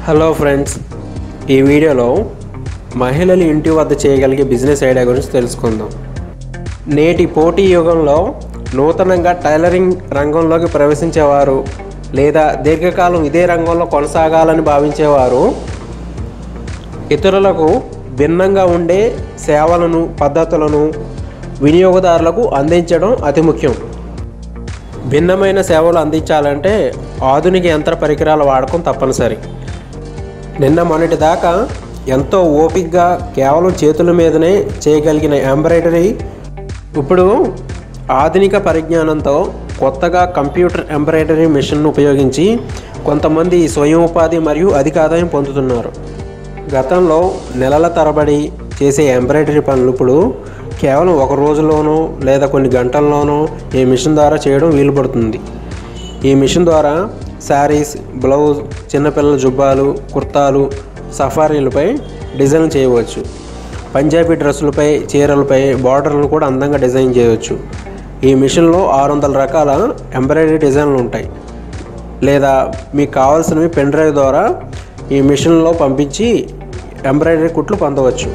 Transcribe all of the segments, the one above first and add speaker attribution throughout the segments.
Speaker 1: Hello friends, ఈ వీడియోలో మహిళలు ఇంటి వద్ద చేయగలిగే బిజినెస్ ఐడియా గురించి తెలుసుకుందాం. నేటి పోటీ యుగంలో నూతనంగా టైలరింగ్ రంగంలోకి ప్రవేశించేవారు లేదా దీర్ఘకాలం ఇదే రంగంలో కొనసాగాలని భావించేవారు ఇతరులకు భిన్నంగా ఉండే సేవలను, పద్ధతులను వినియోగదారులకు అందించడం అతి ముఖ్యం. భిన్నమైన సేవలు అందించాలంటే ఆధునిక యంత్ర పరికరాల వాడకం తప్పనిసరి. నిన్న మొన్నటి దాకా ఎంతో ఓపికగా కేవలం చేతుల మీదనే చేయగలిగిన ఎంబ్రాయిడరీ ఇప్పుడు ఆధునిక పరిజ్ఞానంతో కొత్తగా కంప్యూటర్ ఎంబ్రాయిడరీ మిషన్ను ఉపయోగించి కొంతమంది స్వయం ఉపాధి మరియు అధిక ఆదాయం పొందుతున్నారు. గతంలో నెలల తరబడి చేసే ఎంబ్రాయిడరీ పనులు ఇప్పుడు కేవలం ఒక రోజులోనో లేదా కొన్ని గంటల్లోనో ఈ మిషన్ ద్వారా చేయడం వీలు పడుతుంది. ఈ మిషన్ ద్వారా శారీస్, బ్లౌజ్, చిన్నపిల్లల జుబ్బాలు, కుర్తాలు, సఫారీలపై డిజైన్ చేయవచ్చు. పంజాబీ డ్రెస్సులపై, చీరలపై బార్డర్లను కూడా అందంగా డిజైన్ చేయవచ్చు. ఈ మిషన్లో 600 రకాల ఎంబ్రాయిడరీ డిజైన్లు ఉంటాయి. లేదా మీకు కావాల్సినవి పెన్ డ్రైవ్ ద్వారా ఈ మిషన్లో పంపించి ఎంబ్రాయిడరీ కుట్లు పొందవచ్చు.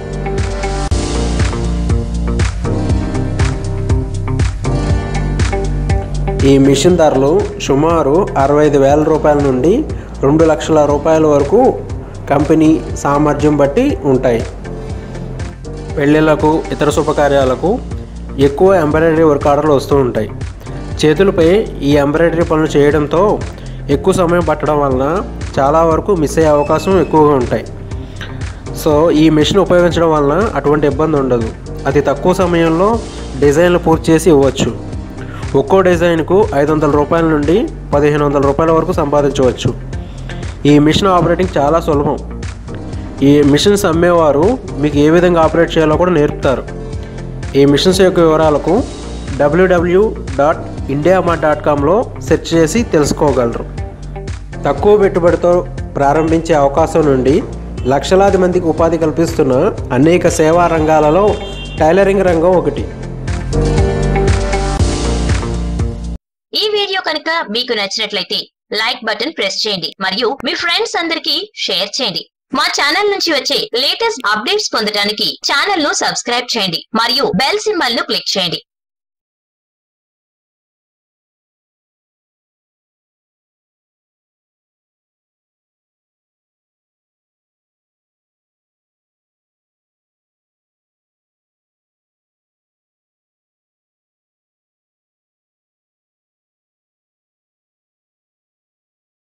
Speaker 1: ఈ మిషన్ ధరలు సుమారు 65,000 రూపాయల నుండి 2 లక్షల రూపాయల వరకు కంపెనీ సామర్థ్యం బట్టి ఉంటాయి. పెళ్ళిళ్ళకు, ఇతర శుభకార్యాలకు ఎక్కువ ఎంబ్రాయిడరీ వర్క్ ఆర్డర్లు వస్తూ ఉంటాయి. చేతులపై ఈ ఎంబ్రాయిడరీ పనులు చేయడంతో ఎక్కువ సమయం పట్టడం వలన చాలా వరకు మిస్ అయ్యే అవకాశం ఎక్కువగా ఉంటాయి. సో ఈ మిషన్ ఉపయోగించడం వలన అటువంటి ఇబ్బంది ఉండదు. అతి తక్కువ సమయంలో డిజైన్లు పూర్తి చేసి ఇవ్వచ్చు. ఒక్కో డిజైన్కు 500 రూపాయల నుండి 1500 రూపాయల వరకు సంపాదించవచ్చు. ఈ మిషన్ ఆపరేటింగ్ చాలా సులభం. ఈ మిషన్స్ అమ్మేవారు మీకు ఏ విధంగా ఆపరేట్ చేయాలో కూడా నేర్పుతారు. ఈ మిషన్స్ యొక్క వివరాలకు www.indiamart.comలో సెర్చ్ చేసి తెలుసుకోగలరు. తక్కువ పెట్టుబడితో ప్రారంభించే అవకాశం నుండి లక్షలాది మందికి ఉపాధి కల్పిస్తున్న అనేక సేవా రంగాలలో టైలరింగ్ రంగం ఒకటి.
Speaker 2: ఈ వీడియో కనుక మీకు నచ్చినట్లయితే లైక్ బటన్ ప్రెస్ చేయండి మరియు మీ ఫ్రెండ్స్ అందరికీ షేర్ చేయండి. మా ఛానల్ నుంచి వచ్చే లేటెస్ట్ అప్డేట్స్ పొందడానికి ఛానల్ ను సబ్స్క్రైబ్ చేయండి మరియు బెల్ సింబల్ ను క్లిక్ చేయండి.